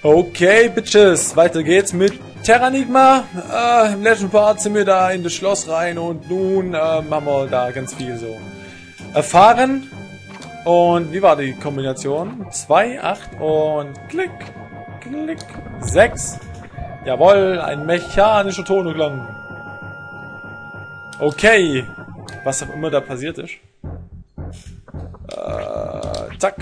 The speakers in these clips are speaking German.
Okay, Bitches, weiter geht's mit Terranigma. Im Legend Part sind wir da in das Schloss rein und nun haben wir da ganz viel so erfahren. Und wie war die Kombination? 2, 8 und klick, klick, 6. Jawohl, ein mechanischer Toneklang. Okay, was auch immer da passiert ist. Zack.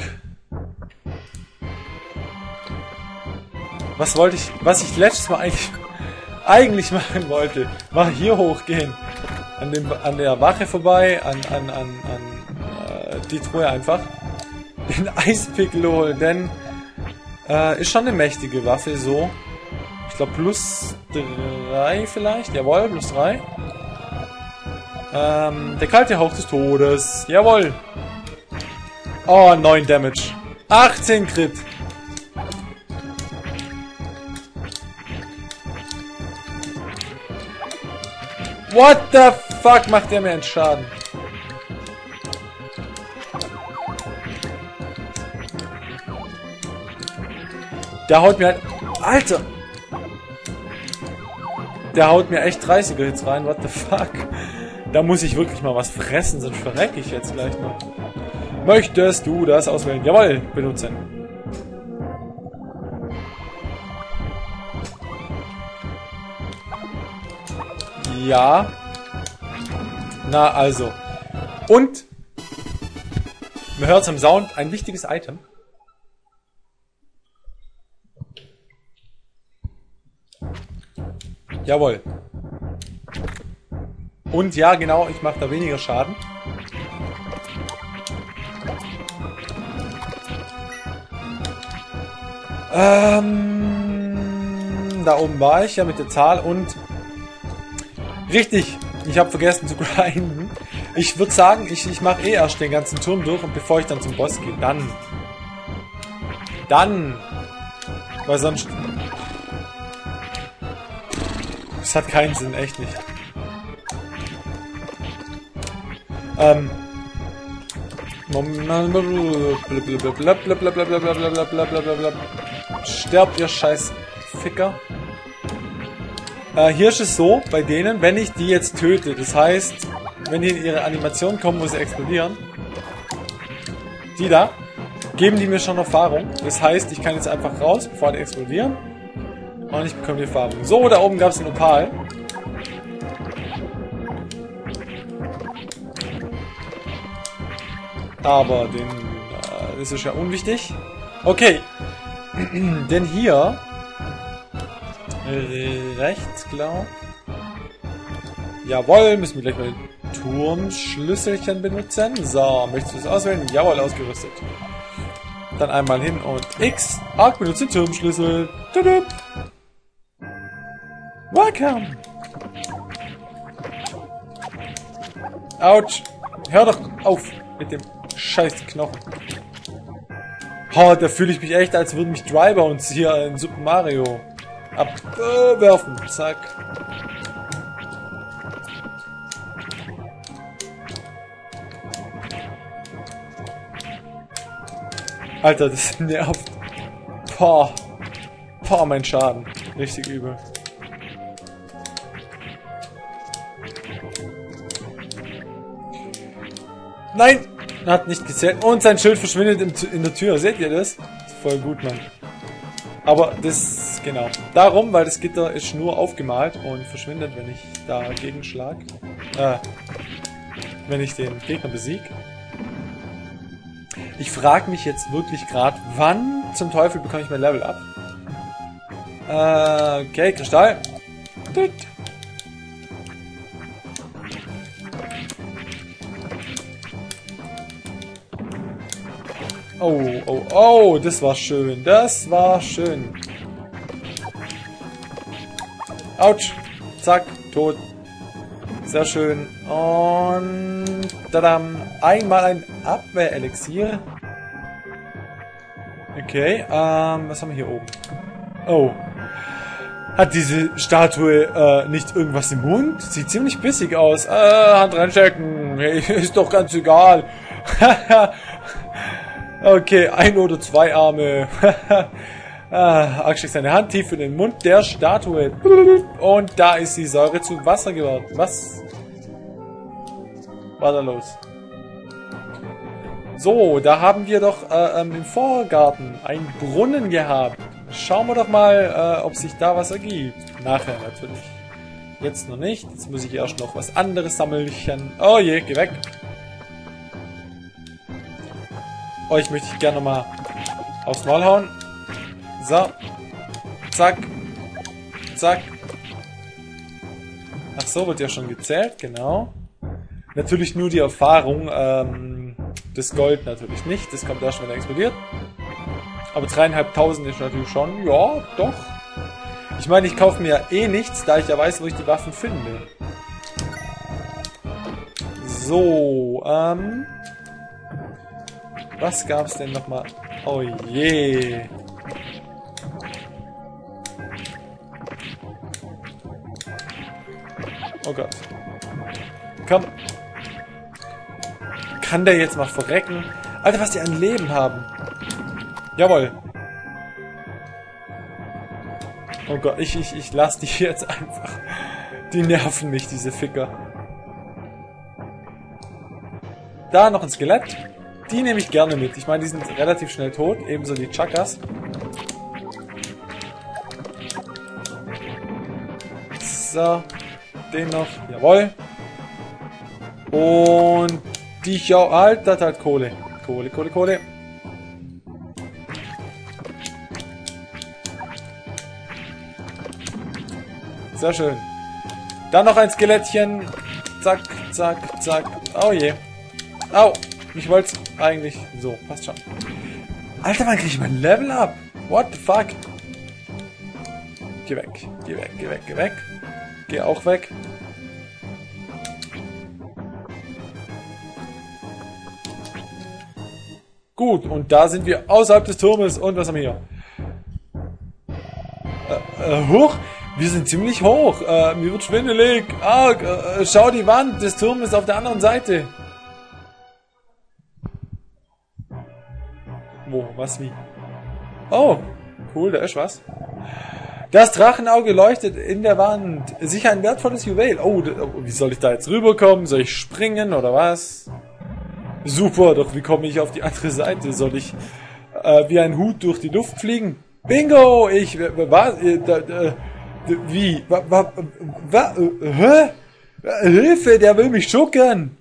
Was ich letztes Mal eigentlich machen wollte, war hier hochgehen. An der Wache vorbei, die Truhe einfach. Den Eispickel holen, denn ist schon eine mächtige Waffe, so. Ich glaube plus 3 vielleicht. Jawohl, plus 3. Der kalte Hauch des Todes. Jawohl. Oh, 9 Damage. 18 Crit. What the fuck macht der mir einen Schaden? Der haut mir halt... Alter! Der haut mir echt 30er Hits rein. What the fuck? Da muss ich wirklich mal was fressen, sonst verrecke ich jetzt gleich noch. Möchtest du das auswählen? Jawohl, benutzen. Ja. Na also. Und man hört es am Sound, ein wichtiges Item. Jawohl. Und ja, genau, ich mache da weniger Schaden. Da oben war ich ja mit der Zahl und... Richtig, ich habe vergessen zu grinden. Ich würde sagen, ich mache erst den ganzen Turm durch und bevor ich dann zum Boss gehe, dann, weil sonst, das hat keinen Sinn, echt nicht. Sterbt ihr scheiß Ficker. Hier ist es so, bei denen, wenn ich die jetzt töte, das heißt, wenn die in ihre Animation kommen, wo sie explodieren, die da, geben die mir schon Erfahrung. Das heißt, ich kann jetzt einfach raus, bevor die explodieren, und ich bekomme die Erfahrung. So, da oben gab es den Opal. Aber das ist ja unwichtig. Okay, denn hier... rechts, glaub. Jawohl, müssen wir gleich mal den Turmschlüsselchen benutzen. So, möchtest du es auswählen? Jawohl, ausgerüstet. Dann einmal hin und X. Arc benutzt den Turmschlüssel. Tudup. Welcome. Autsch. Hör doch auf mit dem scheiß Knochen. Oh, da fühle ich mich echt, als würden mich Drybones hier in Super Mario abwerfen. Zack. Alter, das nervt. Boah. Boah, mein Schaden. Richtig übel. Nein! Hat nicht gezählt. Und sein Schild verschwindet in der Tür. Seht ihr das? Ist voll gut, Mann. Aber das, genau. Darum, weil das Gitter ist nur aufgemalt und verschwindet, wenn ich dagegen schlag. Wenn ich den Gegner besiege. Ich frage mich jetzt wirklich gerade, wann zum Teufel bekomme ich mein Level ab? Okay, Kristall. Tut. Oh, oh, oh, das war schön. Das war schön. Autsch. Zack, tot. Sehr schön. Und... Tadam. Einmal ein Abwehrelixier. Okay, was haben wir hier oben? Oh. Hat diese Statue nicht irgendwas im Mund? Sieht ziemlich bissig aus. Hand reinstecken. Ist doch ganz egal. Okay, 1 oder 2 Arme. Ark steckt seine Hand tief in den Mund der Statue. Und da ist die Säure zu Wasser geworden. Was war da los? So, da haben wir doch im Vorgarten einen Brunnen gehabt. Schauen wir doch mal, ob sich da was ergibt. Nachher natürlich. Jetzt noch nicht. Jetzt muss ich erst noch was anderes sammeln. Oh je, geh weg. Euch möchte ich gerne mal aufs Maul hauen. So. Zack. Zack. Ach so, wird ja schon gezählt, genau. Natürlich nur die Erfahrung, das Gold natürlich nicht. Das kommt erst, wenn er explodiert. Aber 3.500 ist natürlich schon, ja, doch. Ich meine, ich kaufe mir eh nichts, da ich ja weiß, wo ich die Waffen finde. So, was gab's denn nochmal? Oh je. Oh Gott. Komm. Kann der jetzt mal verrecken? Alter, was die an Leben haben. Jawohl. Oh Gott, ich lasse die jetzt einfach. Die nerven mich, diese Ficker. Da noch ein Skelett. Die nehme ich gerne mit. Ich meine, die sind relativ schnell tot. Ebenso die Chakas. So. Den noch. Jawohl. Und die Jau. Halt, das hat Kohle. Kohle, Kohle, Kohle. Sehr schön. Dann noch ein Skelettchen. Zack, zack, zack. Oh je. Au. Ich wollte es eigentlich... So, passt schon. Alter, wann kriege ich mein Level up? What the fuck? Geh weg. Geh weg, geh weg, geh weg. Geh auch weg. Gut, und da sind wir außerhalb des Turmes. Und was haben wir hier? Hoch? Wir sind ziemlich hoch. Mir wird schwindelig. Schau, die Wand des Turmes ist auf der anderen Seite. Wo? Was? Wie? Oh, cool, da ist was. Das Drachenauge leuchtet in der Wand. Sicher ein wertvolles Juwel. Oh, wie soll ich da jetzt rüberkommen? Soll ich springen oder was? Super, doch wie komme ich auf die andere Seite? Soll ich wie ein Hut durch die Luft fliegen? Bingo! Was? Wie? Hä? Hilfe, der will mich schucken!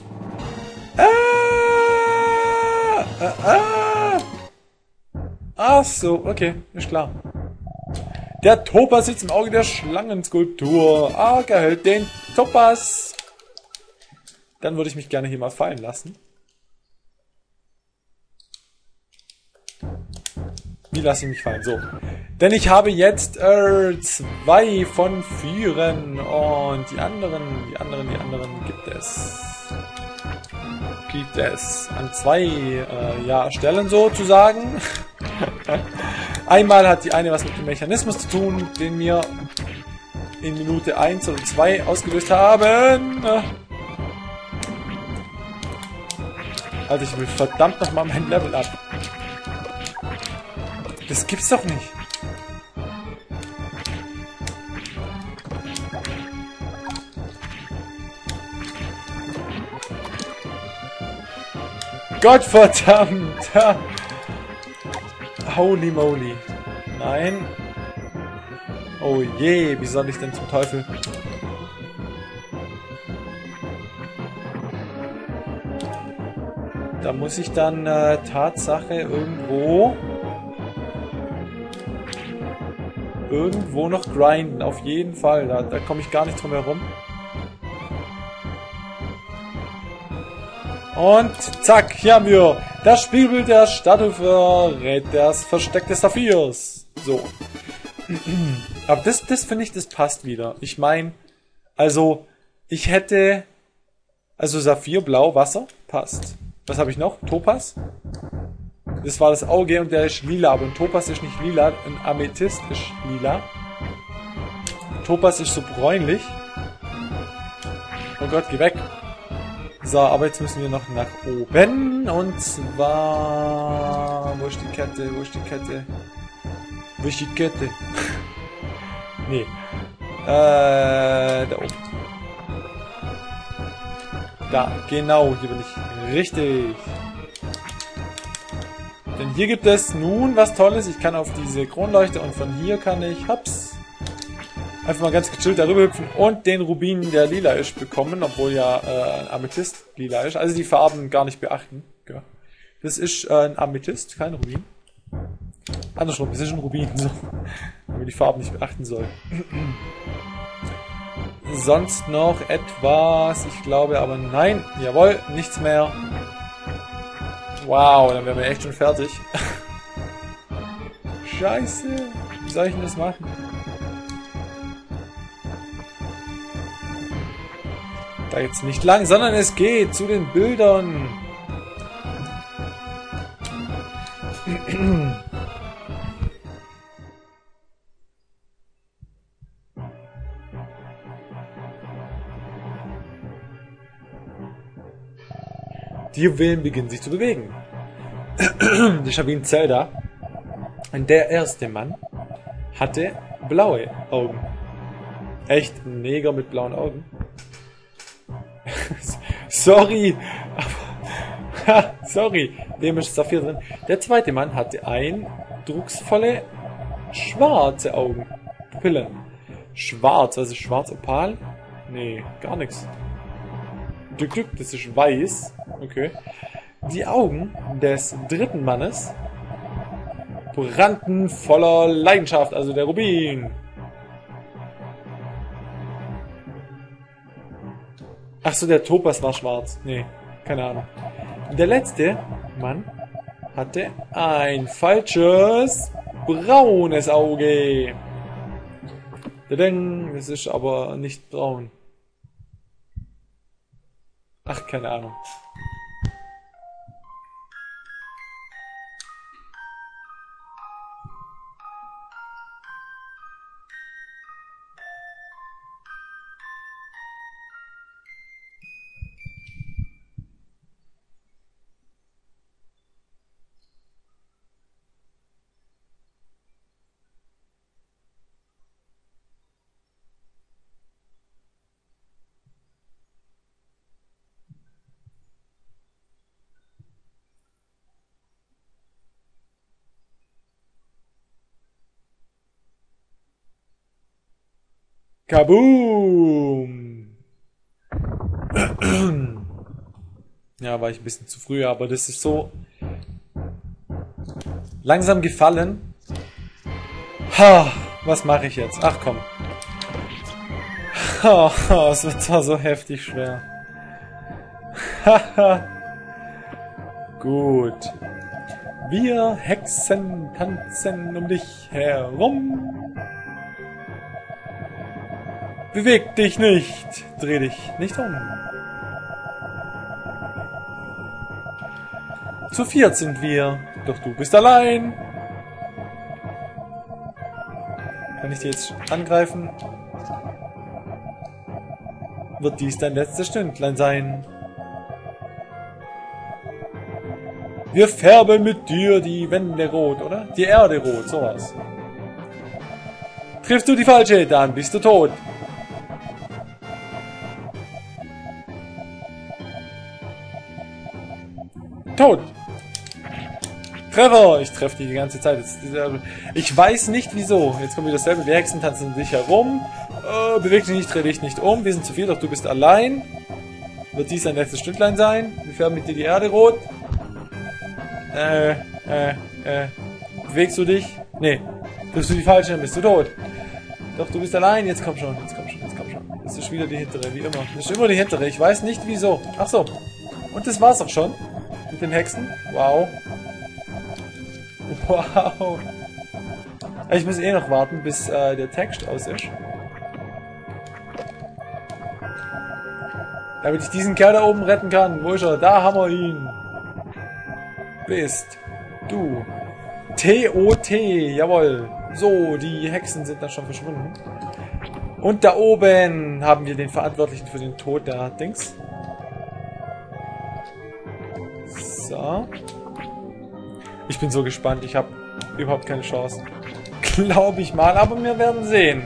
Ach so, okay, ist klar. Der Topaz sitzt im Auge der Schlangenskulptur. Ark erhält den Topaz. Dann würde ich mich gerne hier mal fallen lassen. Wie lasse ich mich fallen? So. Denn ich habe jetzt 2 von 4. Und die anderen gibt es. An 2 Stellen sozusagen. Einmal hat die eine was mit dem Mechanismus zu tun, den wir in Minute 1 oder 2 ausgelöst haben. Also ich will verdammt nochmal mein Level up. Das gibt's doch nicht. Gottverdammt! Holy moly. Nein. Oh je, wie soll ich denn zum Teufel? Da muss ich dann Tatsache irgendwo noch grinden. Auf jeden Fall. Da komme ich gar nicht drum herum. Und zack, hier haben wir das Spiegelbild der Statue verrät das Versteck des Saphirs. So. Aber das finde ich, das passt wieder. Ich meine, also, ich hätte... Also Saphir, Blau, Wasser, passt. Was habe ich noch? Topaz. Das war das Auge und der ist lila, aber ein Topaz ist nicht lila, ein Amethyst ist lila. Topaz ist so bräunlich. Oh Gott, geh weg. So, aber jetzt müssen wir noch nach oben. Und zwar... Wo ist die Kette? Wo ist die Kette? Wo ist die Kette? Nee. Da oben. Da, genau, hier bin ich. Richtig. Denn hier gibt es nun was Tolles. Ich kann auf diese Kronleuchte und von hier kann ich, hops, einfach mal ganz gechillt darüber hüpfen und den Rubin, der lila ist, bekommen, obwohl ja ein Amethyst lila ist. Also die Farben gar nicht beachten. Ja. Das ist ein Amethyst, kein Rubin. Andersrum, das ist ein Rubin, so. Wenn man die Farben nicht beachten soll. Sonst noch etwas, ich glaube aber nein. Jawohl, nichts mehr. Wow, dann wären wir echt schon fertig. Scheiße, wie soll ich denn das machen? Da jetzt nicht lang, sondern es geht zu den Bildern. Die Juwelen beginnen sich zu bewegen. Das ist ja wie in Zelda. Und der erste Mann hatte blaue Augen. Echt ein Neger mit blauen Augen. Sorry. Sorry. Dem ist Saphir drin. Der zweite Mann hatte eindrucksvolle schwarze Augen. Pupillen. Schwarz. Was ist schwarz? Opal? Nee, gar nichts. Glück, das ist weiß. Okay. Die Augen des dritten Mannes brannten voller Leidenschaft, also der Rubin. Ach so, der Topaz war schwarz. Nee, keine Ahnung. Der letzte Mann hatte ein falsches braunes Auge. Das ist aber nicht braun. Ach, keine Ahnung. Kaboom! Ja, war ich ein bisschen zu früh, aber das ist so langsam gefallen. Ha, was mache ich jetzt? Ach komm. Ha, es wird zwar so heftig schwer. Haha. Gut. Wir Hexen tanzen um dich herum. Beweg dich nicht. Dreh dich nicht um. Zu viert sind wir. Doch du bist allein. Kann ich dir jetzt angreifen? Wird dies dein letztes Stündlein sein? Wir färben mit dir die Wände rot, oder? Die Erde rot, sowas. Triffst du die falsche, dann bist du tot. Tot! Treffer! Ich treffe die ganze Zeit. Ich weiß nicht wieso. Jetzt kommt wieder dasselbe. Wir Hexen tanzen um dich herum. Beweg dich nicht, dreh dich nicht um. Wir sind zu viel, doch du bist allein. Wird dies ein letztes Stündlein sein? Wir färben mit dir die Erde rot. Bewegst du dich? Nee. Triffst du die falsche, dann bist du tot. Doch du bist allein. Jetzt komm schon, jetzt komm schon, jetzt komm schon. Das ist wieder die hintere, wie immer. Das ist immer die hintere. Ich weiß nicht wieso. Ach so. Und das war's auch schon. Mit den Hexen? Wow. Wow. Ich muss eh noch warten, bis der Text aus ist. Damit ich diesen Kerl da oben retten kann. Wo ist er? Da haben wir ihn. Bist du. T-O-T. Jawohl. So, die Hexen sind da schon verschwunden. Und da oben haben wir den Verantwortlichen für den Tod der Dings. So. Ich bin so gespannt. Ich habe überhaupt keine Chance. Glaube ich mal, aber wir werden sehen.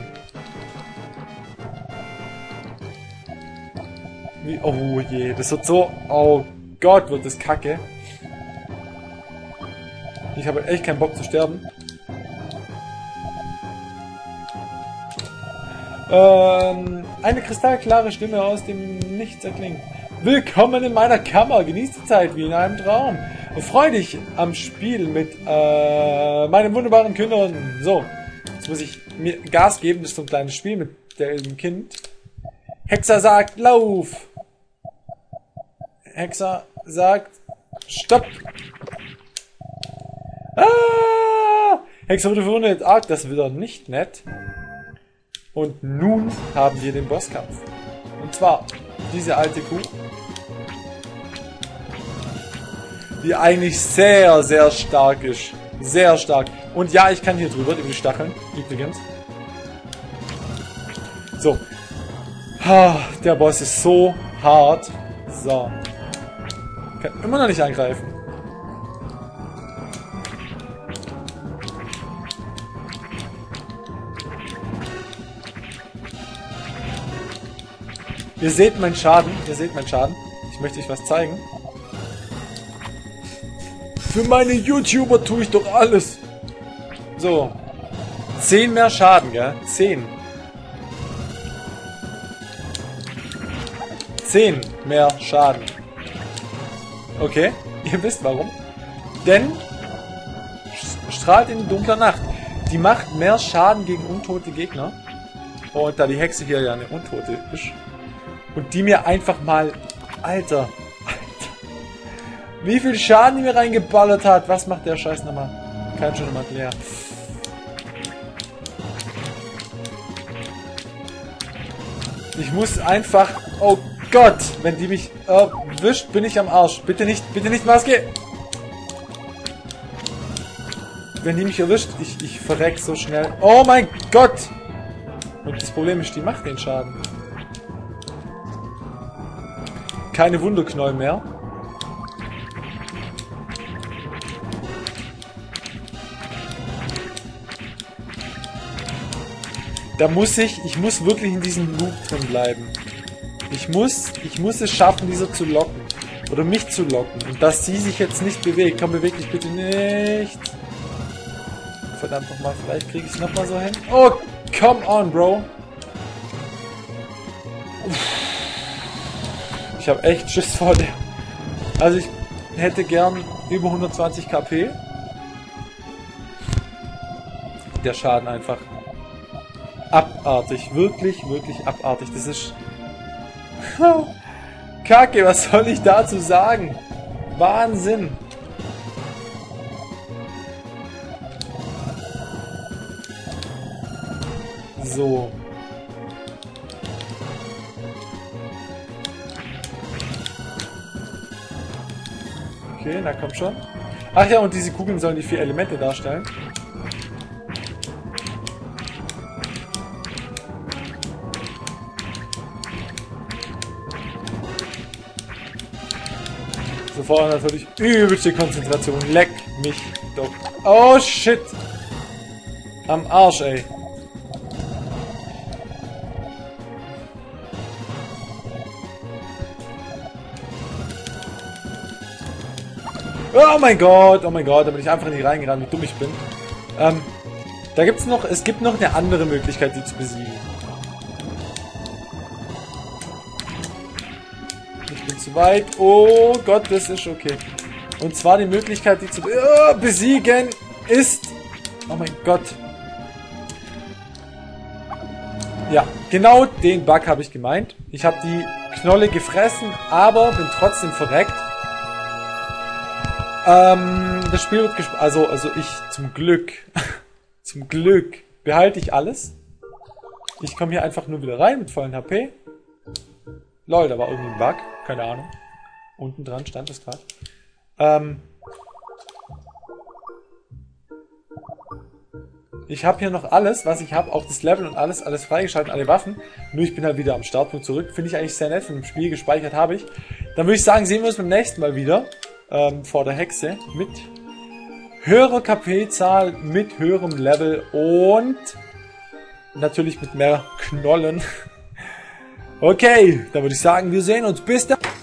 Oh je, das wird so... Oh Gott, wird das kacke. Ich habe echt keinen Bock zu sterben. Eine kristallklare Stimme aus dem Nichts erklingt. Willkommen in meiner Kammer. Genieß die Zeit wie in einem Traum. Freu dich am Spiel mit meinem wunderbaren Kindern. So, jetzt muss ich mir Gas geben. Das ist so ein kleines Spiel mit dem Kind. Hexer sagt, lauf. Hexer sagt, stopp. Ah! Hexer wurde verwundet. Arg, das ist wieder nicht nett. Und nun haben wir den Bosskampf. Und zwar diese alte Kuh. Die eigentlich sehr, sehr stark ist. Sehr stark. Und ja, ich kann hier drüber, über die Stacheln. Übrigens. So. Der Boss ist so hart. So. Kann immer noch nicht angreifen. Ihr seht meinen Schaden. Ihr seht meinen Schaden. Ich möchte euch was zeigen. Für meine YouTuber tue ich doch alles. So. 10 mehr Schaden, gell? 10. 10 mehr Schaden. Okay, ihr wisst warum. Denn strahlt in dunkler Nacht. Die macht mehr Schaden gegen untote Gegner. Und da die Hexe hier ja eine Untote ist. Und die mir einfach mal... Alter. Wie viel Schaden die mir reingeballert hat. Was macht der Scheiß nochmal? Kann schon nochmal leer. Ich muss einfach... Oh Gott! Wenn die mich erwischt, bin ich am Arsch. Bitte nicht Maske! Wenn die mich erwischt, ich verreck so schnell. Oh mein Gott! Und das Problem ist, die macht den Schaden. Keine Wunderknäuel mehr. Da muss ich muss wirklich in diesem Loop drin bleiben. Ich muss es schaffen, diese zu locken. Oder mich zu locken. Und dass sie sich jetzt nicht bewegt. Komm, beweg dich bitte nicht. Verdammt nochmal, vielleicht kriege ich es nochmal so hin. Oh, come on, Bro. Ich habe echt Schiss vor der. Also ich hätte gern über 120 KP. Der Schaden einfach abartig. Wirklich, wirklich abartig. Das ist... Kacke, was soll ich dazu sagen? Wahnsinn. So. Okay, na komm schon. Ach ja, und diese Kugeln sollen die 4 Elemente darstellen. Sofort natürlich übelste Konzentration. Leck mich doch. Oh shit. Am Arsch, ey. Oh mein Gott, da bin ich einfach nicht reingerannt, wie dumm ich bin. Da gibt's noch, es gibt noch eine andere Möglichkeit, die zu besiegen. Ich bin zu weit. Oh Gott, das ist okay. Und zwar die Möglichkeit, die zu besiegen, ist... Oh mein Gott. Ja, genau den Bug habe ich gemeint. Ich habe die Knolle gefressen, aber bin trotzdem verreckt. Das Spiel wird gespielt, also ich zum Glück, zum Glück behalte ich alles. Ich komme hier einfach nur wieder rein mit vollen HP. Lol, da war irgendwie ein Bug, keine Ahnung. Unten dran stand das gerade. Ich habe hier noch alles, was ich habe, auch das Level und alles freigeschaltet, alle Waffen. Nur ich bin halt wieder am Startpunkt zurück. Finde ich eigentlich sehr nett, von dem Spiel gespeichert habe ich. Dann würde ich sagen, sehen wir uns beim nächsten Mal wieder. Vor der Hexe mit höhere KP-Zahl mit höherem Level und natürlich mit mehr Knollen. Okay, dann würde ich sagen, wir sehen uns. Bis dann.